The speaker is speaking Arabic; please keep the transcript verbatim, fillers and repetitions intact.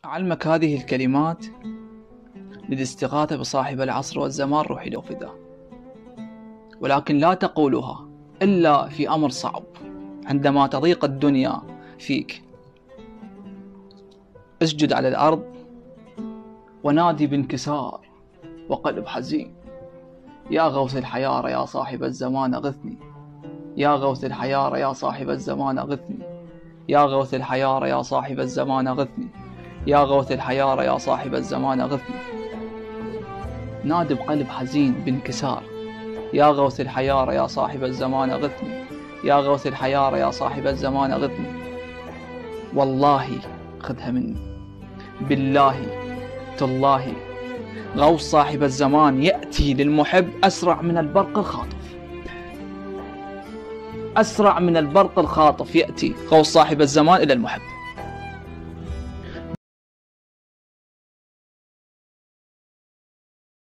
أعلمك هذه الكلمات للاستغاثة بصاحب العصر والزمان روحي لو فداه، ولكن لا تقولها إلا في أمر صعب عندما تضيق الدنيا فيك. اسجد على الأرض ونادي بانكسار وقلب حزين: يا غوث الحيارى يا صاحب الزمان أغثني، يا غوث الحيارى يا صاحب الزمان أغثني، يا غوث الحيارى يا صاحب الزمان أغثني، يا غوث الحيارى يا صاحب الزمان أغثني. نادي بقلب حزين بانكسار: يا غوث الحيارى يا صاحب الزمان أغثني، يا غوث الحيارى يا صاحب الزمان أغثني. والله خذها مني، بالله تالله، غوث صاحب الزمان يأتي للمحب أسرع من البرق الخاطف، أسرع من البرق الخاطف يأتي غوث صاحب الزمان إلى المحب.